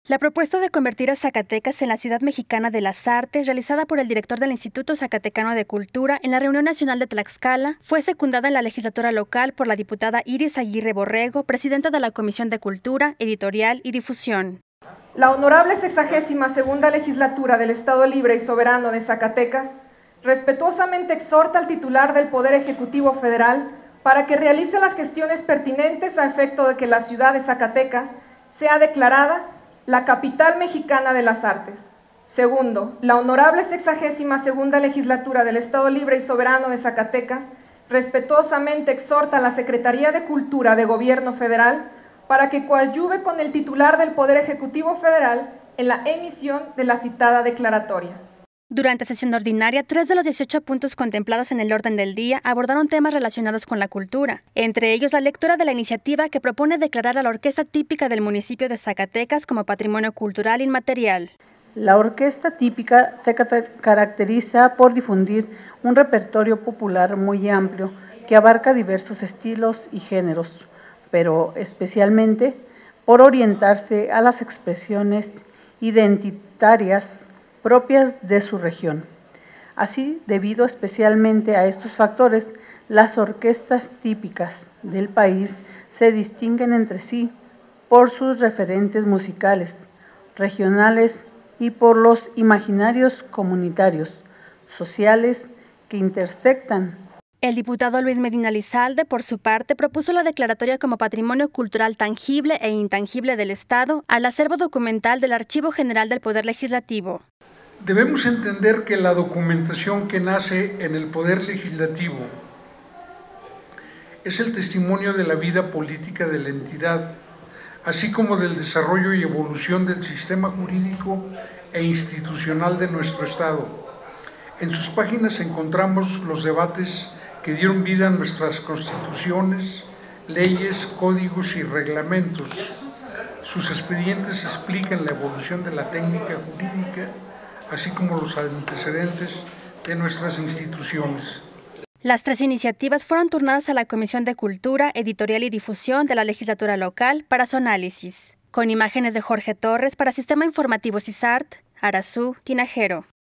La propuesta de convertir a Zacatecas en la Ciudad Mexicana de las Artes, realizada por el director del Instituto Zacatecano de Cultura en la Reunión Nacional de Tlaxcala, fue secundada en la legislatura local por la diputada Iris Aguirre Borrego, presidenta de la Comisión de Cultura, Editorial y Difusión. La honorable 62ª legislatura del Estado Libre y Soberano de Zacatecas respetuosamente exhorta al titular del Poder Ejecutivo Federal para que realice las gestiones pertinentes a efecto de que la ciudad de Zacatecas sea declarada la capital mexicana de las artes. Segundo, la honorable 62ª legislatura del Estado Libre y Soberano de Zacatecas respetuosamente exhorta a la Secretaría de Cultura de Gobierno Federal para que coadyuve con el titular del Poder Ejecutivo Federal en la emisión de la citada declaratoria. Durante sesión ordinaria, 3 de los 18 puntos contemplados en el orden del día abordaron temas relacionados con la cultura, entre ellos la lectura de la iniciativa que propone declarar a la orquesta típica del municipio de Zacatecas como patrimonio cultural inmaterial. La orquesta típica se caracteriza por difundir un repertorio popular muy amplio que abarca diversos estilos y géneros, pero especialmente por orientarse a las expresiones identitarias propias de su región. Así, debido especialmente a estos factores, las orquestas típicas del país se distinguen entre sí por sus referentes musicales, regionales y por los imaginarios comunitarios, sociales que intersectan. El diputado Luis Medina Lizalde, por su parte, propuso la declaratoria como patrimonio cultural tangible e intangible del Estado al acervo documental del Archivo General del Poder Legislativo. Debemos entender que la documentación que nace en el Poder Legislativo es el testimonio de la vida política de la entidad, así como del desarrollo y evolución del sistema jurídico e institucional de nuestro Estado. En sus páginas encontramos los debates que dieron vida a nuestras constituciones, leyes, códigos y reglamentos. Sus expedientes explican la evolución de la técnica jurídica, así como los antecedentes de nuestras instituciones. Las 3 iniciativas fueron turnadas a la Comisión de Cultura, Editorial y Difusión de la legislatura local para su análisis. Con imágenes de Jorge Torres para Sistema Informativo CISART, Arazú Tinajero.